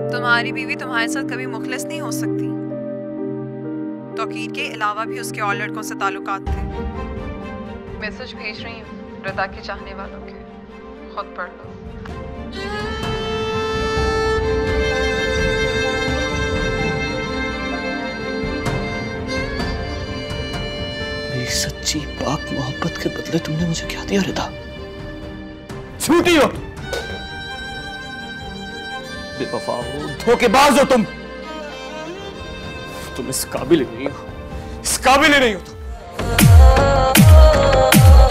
तुम्हारी बीवी तुम्हारे साथ कभी मुखलिस नहीं हो सकती। तौकीर के अलावा भी उसके और लड़कों से ताल्लुकात थे। मैसेज भेज रही हूँ रदा के चाहने वालों के, खुद पढ़ लो। मेरी सच्ची पाक मोहब्बत के बदले तुमने मुझे क्या दिया रिदा? झूठी हो, बेवफा हो, धोखेबाज हो तुम इस काबिल ही नहीं हो, इस काबिल ही नहीं हो तुम।